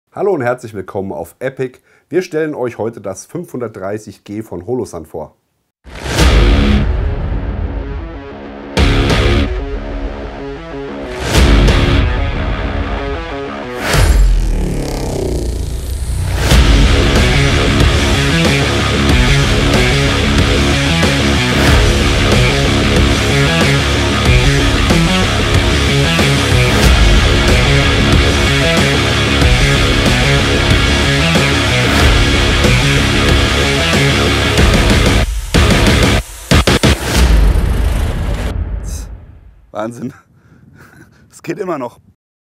Hallo und herzlich willkommen auf Epic. Wir stellen euch heute das 530G von Holosun vor. Wahnsinn. Es geht immer noch.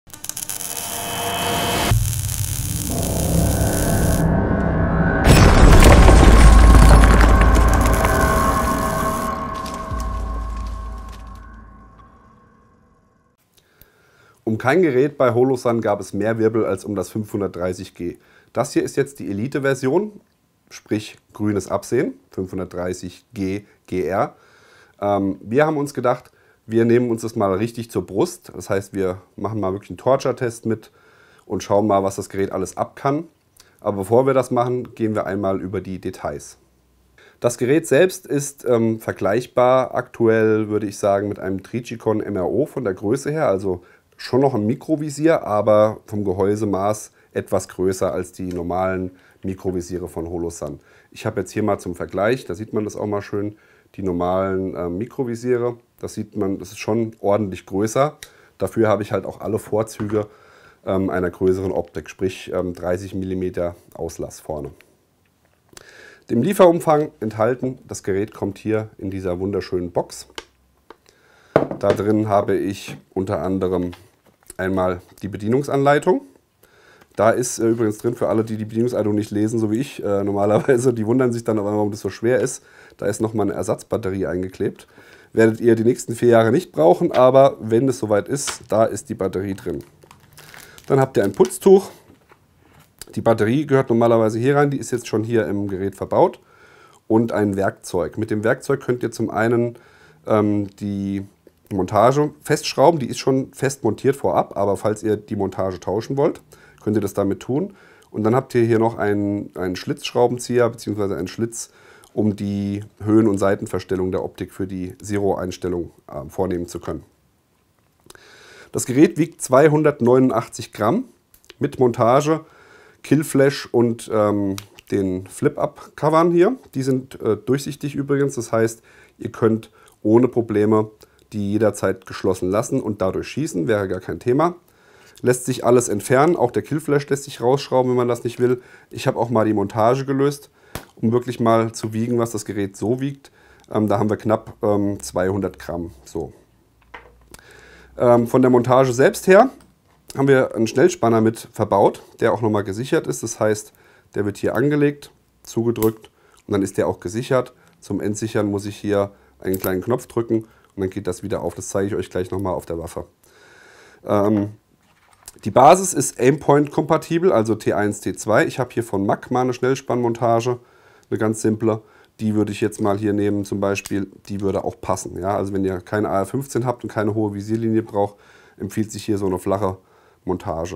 Um kein Gerät bei Holosun gab es mehr Wirbel als um das 530G. Das hier ist jetzt die Elite-Version, sprich grünes Absehen, 530G GR. Wir haben uns gedacht, wir nehmen uns das mal richtig zur Brust. Das heißt, wir machen mal wirklich einen Torture-Test mit und schauen mal, was das Gerät alles ab kann. Aber bevor wir das machen, gehen wir einmal über die Details. Das Gerät selbst ist vergleichbar aktuell, würde ich sagen, mit einem Trijicon MRO von der Größe her. Also schon noch ein Mikrovisier, aber vom Gehäusemaß etwas größer als die normalen Mikrovisiere von Holosun. Ich habe jetzt hier mal zum Vergleich, da sieht man das auch mal schön, die normalen Mikrovisiere. Das sieht man, das ist schon ordentlich größer. Dafür habe ich halt auch alle Vorzüge einer größeren Optik, sprich 30 mm Auslass vorne. Dem Lieferumfang enthalten, das Gerät kommt hier in dieser wunderschönen Box. Da drin habe ich unter anderem einmal die Bedienungsanleitung. Da ist übrigens drin, für alle, die die Bedienungsanleitung nicht lesen, so wie ich normalerweise, die wundern sich dann, warum das so schwer ist. Da ist nochmal eine Ersatzbatterie eingeklebt. Werdet ihr die nächsten 4 Jahre nicht brauchen, aber wenn es soweit ist, da ist die Batterie drin. Dann habt ihr ein Putztuch. Die Batterie gehört normalerweise hier rein, die ist jetzt schon hier im Gerät verbaut. Und ein Werkzeug. Mit dem Werkzeug könnt ihr zum einen die Montage festschrauben, die ist schon fest montiert vorab, aber falls ihr die Montage tauschen wollt, könnt ihr das damit tun. Und dann habt ihr hier noch einen Schlitzschraubenzieher bzw. einen Schlitz, um die Höhen- und Seitenverstellung der Optik für die Zero-Einstellung vornehmen zu können. Das Gerät wiegt 289 Gramm mit Montage, Killflash und den Flip-Up-Covern hier. Die sind durchsichtig übrigens, das heißt, ihr könnt ohne Probleme die jederzeit geschlossen lassen und dadurch schießen, wäre gar kein Thema. Lässt sich alles entfernen, auch der Killflash lässt sich rausschrauben, wenn man das nicht will. Ich habe auch mal die Montage gelöst, um wirklich mal zu wiegen, was das Gerät so wiegt. Da haben wir knapp 200 Gramm. So. Von der Montage selbst her haben wir einen Schnellspanner mit verbaut, der auch nochmal gesichert ist. Das heißt, der wird hier angelegt, zugedrückt und dann ist der auch gesichert. Zum Entsichern muss ich hier einen kleinen Knopf drücken und dann geht das wieder auf. Das zeige ich euch gleich nochmal auf der Waffe. Die Basis ist Aimpoint-kompatibel, also T1, T2. Ich habe hier von Mac mal eine Schnellspannmontage, eine ganz simple. Die würde ich jetzt mal hier nehmen zum Beispiel, die würde auch passen. Ja? Also wenn ihr keine AR-15 habt und keine hohe Visierlinie braucht, empfiehlt sich hier so eine flache Montage.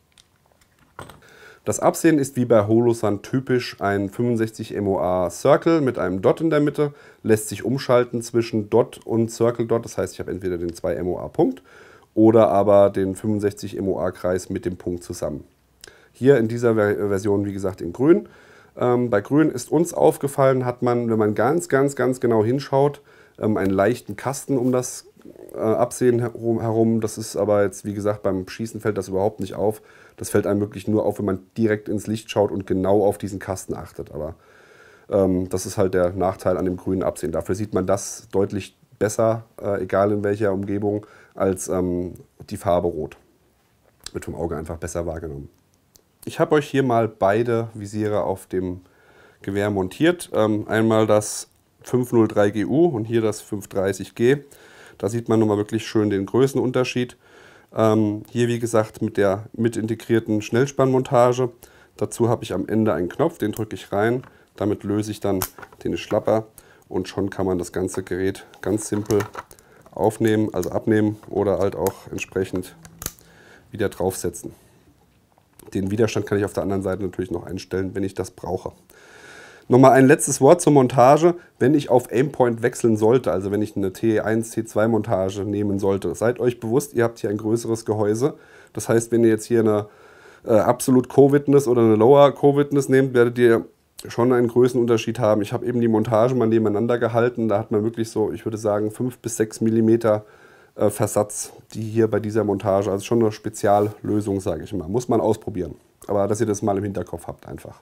Das Absehen ist wie bei Holosun typisch ein 65 MOA Circle mit einem Dot in der Mitte. Lässt sich umschalten zwischen Dot und Circle Dot. Das heißt, ich habe entweder den 2 MOA Punkt oder aber den 65 MOA Kreis mit dem Punkt zusammen. Hier in dieser Version, wie gesagt, in grün. Bei grün ist uns aufgefallen, hat man, wenn man ganz genau hinschaut, einen leichten Kasten um das Absehen herum. Das ist aber jetzt, wie gesagt, beim Schießen fällt das überhaupt nicht auf. Das fällt einem wirklich nur auf, wenn man direkt ins Licht schaut und genau auf diesen Kasten achtet. Aber das ist halt der Nachteil an dem grünen Absehen. Dafür sieht man das deutlich besser, egal in welcher Umgebung, als die Farbe Rot. Wird vom Auge einfach besser wahrgenommen. Ich habe euch hier mal beide Visiere auf dem Gewehr montiert. Einmal das 503GU und hier das 530G. Da sieht man nochmal wirklich schön den Größenunterschied. Hier wie gesagt mit der mit integrierten Schnellspannmontage. Dazu habe ich am Ende einen Knopf, den drücke ich rein. Damit löse ich dann den Schlapper und schon kann man das ganze Gerät ganz simpel aufnehmen, also abnehmen oder halt auch entsprechend wieder draufsetzen. Den Widerstand kann ich auf der anderen Seite natürlich noch einstellen, wenn ich das brauche. Nochmal ein letztes Wort zur Montage. Wenn ich auf Aimpoint wechseln sollte, also wenn ich eine T1, T2 Montage nehmen sollte, seid euch bewusst, ihr habt hier ein größeres Gehäuse. Das heißt, wenn ihr jetzt hier eine Absolute Co-Witness oder eine Lower Co-Witness nehmt, werdet ihr schon einen Größenunterschied haben. Ich habe eben die Montage mal nebeneinander gehalten. Da hat man wirklich so, ich würde sagen, 5 bis 6 mm Versatz, die hier bei dieser Montage, also schon eine Speziallösung, sage ich mal. Muss man ausprobieren. Aber dass ihr das mal im Hinterkopf habt einfach.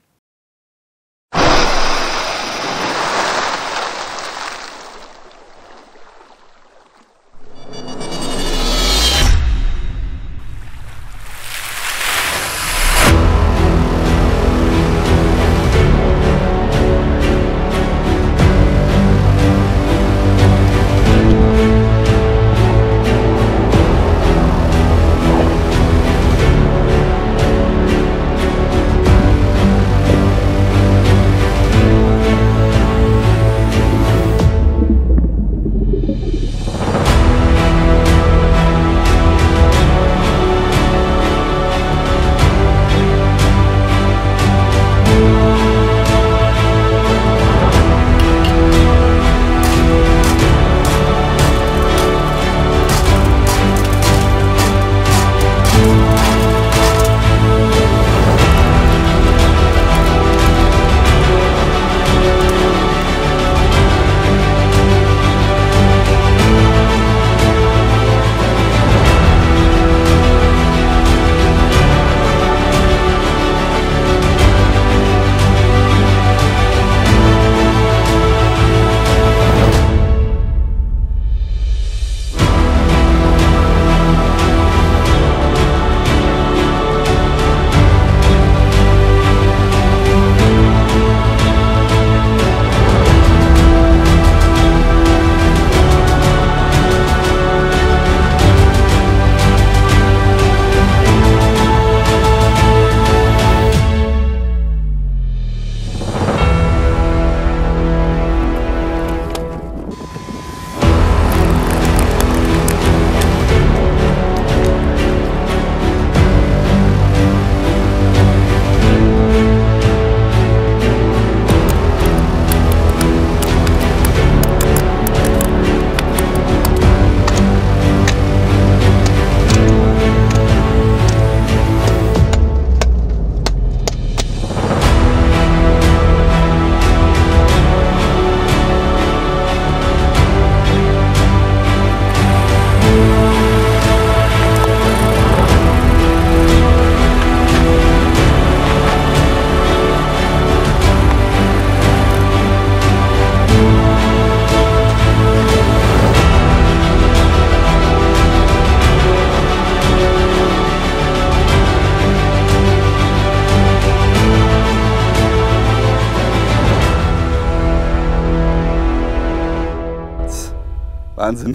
Wahnsinn.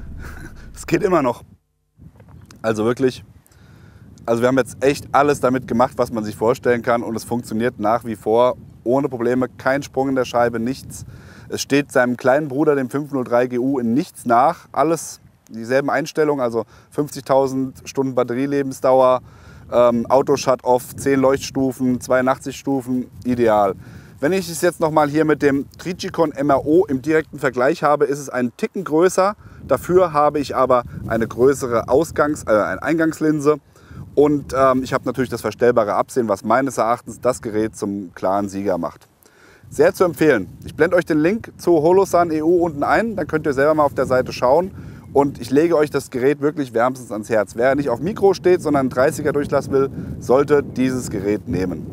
Es geht immer noch. Also wirklich, also wir haben jetzt echt alles damit gemacht, was man sich vorstellen kann, und es funktioniert nach wie vor ohne Probleme. Kein Sprung in der Scheibe, nichts. Es steht seinem kleinen Bruder, dem 503 GU, in nichts nach. Alles dieselben Einstellungen, also 50.000 Stunden Batterielebensdauer, Auto-Shut-Off, 10 Leuchtstufen, 82 Stufen, ideal. Wenn ich es jetzt nochmal hier mit dem Trijicon MRO im direkten Vergleich habe, ist es einen Ticken größer. Dafür habe ich aber eine größere Eingangslinse. Und ich habe natürlich das verstellbare Absehen, was meines Erachtens das Gerät zum klaren Sieger macht. Sehr zu empfehlen. Ich blende euch den Link zu Holosun EU unten ein, dann könnt ihr selber mal auf der Seite schauen. Und ich lege euch das Gerät wirklich wärmstens ans Herz. Wer nicht auf Mikro steht, sondern einen 30er Durchlass will, sollte dieses Gerät nehmen.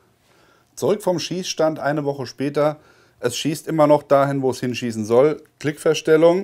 Zurück vom Schießstand eine Woche später. Es schießt immer noch dahin, wo es hinschießen soll. Klickverstellung.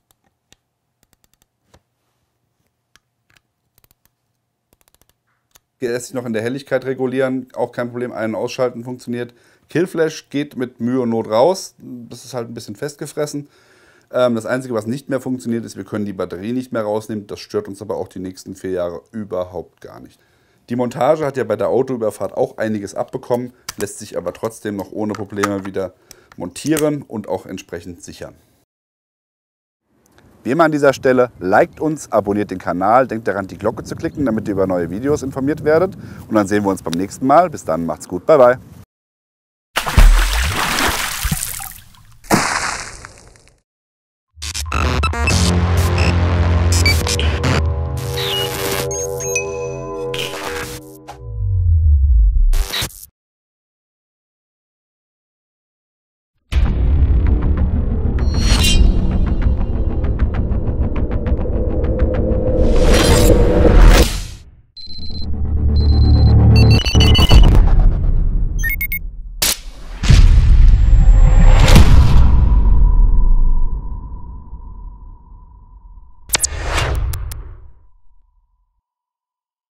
Hier lässt sich noch in der Helligkeit regulieren, auch kein Problem, ein- und ausschalten funktioniert. Killflash geht mit Mühe und Not raus, das ist halt ein bisschen festgefressen. Das Einzige, was nicht mehr funktioniert, ist, wir können die Batterie nicht mehr rausnehmen. Das stört uns aber auch die nächsten 4 Jahre überhaupt gar nicht. Die Montage hat ja bei der Autoüberfahrt auch einiges abbekommen, lässt sich aber trotzdem noch ohne Probleme wieder montieren und auch entsprechend sichern. Wie immer an dieser Stelle, liked uns, abonniert den Kanal, denkt daran, die Glocke zu klicken, damit ihr über neue Videos informiert werdet. Und dann sehen wir uns beim nächsten Mal. Bis dann, macht's gut, bye bye.